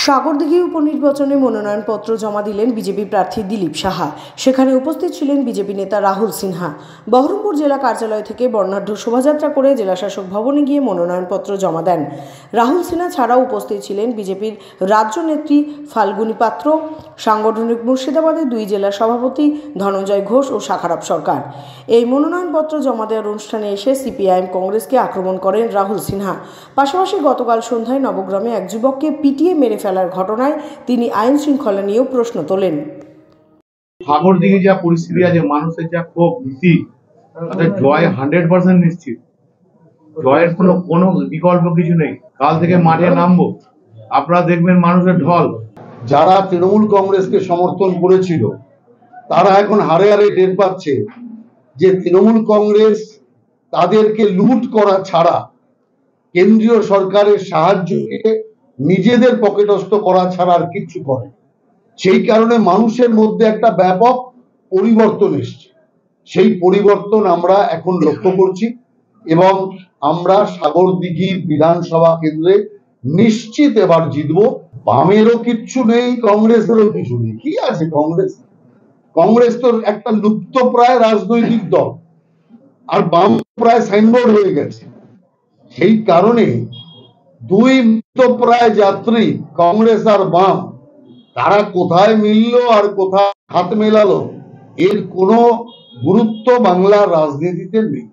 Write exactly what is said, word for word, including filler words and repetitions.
সাগরদিঘি উপনির্বাচনে মনোনয়নপত্র জমা দিলেন বিজেপি প্রার্থী দিলীপ সাহা। সেখানে উপস্থিত ছিলেন বিজেপি নেতা রাহুল সিনহা। বহরমপুর জেলা কার্যালয় থেকে বর্ণাঢ্য শোভাযাত্রা করে জেলাশাসক ভবনে গিয়ে মনোনয়নপত্র জমা দেন। রাহুল সিনহা ছাড়াও উপস্থিত ছিলেন বিজেপির রাজ্য নেত্রী ফাল্গুনী পাত্র, সাংগঠনিক মুর্শিদাবাদের দুই জেলা সভাপতি ধনঞ্জয় ঘোষ ও শাখারাব সরকার। এই মনোনয়নপত্র জমা দেওয়ার অনুষ্ঠানে এসে সিপিআইএম কংগ্রেসকে আক্রমণ করেন রাহুল সিনহা। পাশাপাশি গতকাল সন্ধ্যায় নবগ্রামে এক যুবককে পিটিয়ে মেরে ফেলার ঘটনায় তিনি আইন শৃঙ্খলা নিয়েও প্রশ্ন তোলেন। সাগরদিঘি যা পরিস্থিতি আছে, মানুষের যা ক্ষোভ ভীতি, তাতে জয় হান্ড্রেড পার্সেন্ট নিশ্চিত। জয়ের কোনো কোনো বিকল্প কিছু নেই। কাল থেকে মাঠে নামবো, আপনারা দেখবেন মানুষের ঢল। যারা তৃণমূল কংগ্রেসকে সমর্থন করেছিল তারা এখন হারে হারে টের পাচ্ছে যে তৃণমূল কংগ্রেস তাদেরকে লুট করা ছাড়া কেন্দ্রীয় সরকারের সাহায্যকে নিজেদের পকেটস্থ করা ছাড়া আর কিচ্ছু করে। সেই কারণে মানুষের মধ্যে একটা ব্যাপক পরিবর্তন এসছে। সেই পরিবর্তন আমরা এখন লক্ষ্য করছি এবং আমরা সাগরদিঘি বিধানসভা কেন্দ্রে নিশ্চিত এবার জিতবো। বামেরও কিচ্ছু নেই, কংগ্রেসেরও কিছু নেই। কি আছে কংগ্রেস? কংগ্রেস তো একটা লুপ্ত প্রায় রাজনৈতিক দল, আর বাম প্রায় সাইনবোর্ড হয়ে গেছে। সেই কারণে দুই প্রায় যাত্রী কংগ্রেস আর বাম, তারা কোথায় মিললো আর কোথায় হাত মেলালো এর কোনো গুরুত্ব বাংলার রাজনীতিতে নেই।